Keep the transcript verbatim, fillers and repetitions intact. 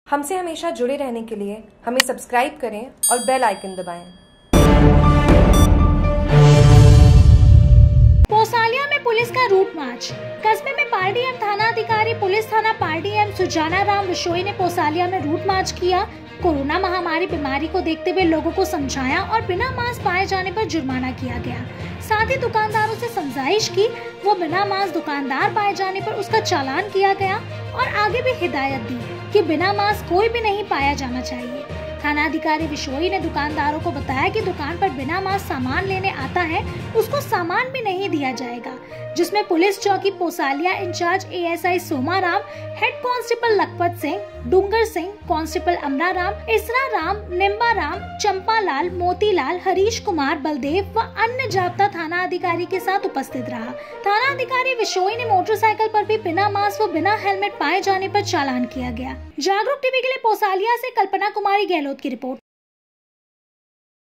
हमसे हमेशा जुड़े रहने के लिए हमें सब्सक्राइब करें और बेल आइकन दबाएं। पोसालिया में पुलिस का रूट मार्च। कस्बे में पार्टी एम थाना अधिकारी पुलिस थाना पार्टी एम सुजाना राम बिशोई ने पोसालिया में रूट मार्च किया। कोरोना महामारी बीमारी को देखते हुए लोगों को समझाया और बिना मास्क पाए जाने पर जुर्माना किया गया। साथ ही दुकानदारों से समझाइश की, वो बिना मास्क दुकानदार पाए जाने पर उसका चालान किया गया और आगे भी हिदायत दी कि बिना मास्क कोई भी नहीं पाया जाना चाहिए। थाना अधिकारी बिशोई ने दुकानदारों को बताया कि दुकान पर बिना मास्क सामान लेने आता है उसको सामान भी नहीं दिया जाएगा, जिसमें पुलिस चौकी Posaliya incharge ASI Soma Ram, head constable Lakhpat Singh, Dungar Singh, constable Amra Ram, Isra Ram, Nimba Ram, चंपा लाल, मोतीलाल, हरीश कुमार, बलदेव व अन्य जाब्ता थाना अधिकारी के साथ उपस्थित रहा। थाना अधिकारी बिशोई ने मोटरसाइकिल पर भी बिना मास्क व बिना हेलमेट पाए जाने पर चालान किया गया। जागरूक टीवी के लिए पोसालिया से कल्पना कुमारी गहलोत की रिपोर्ट।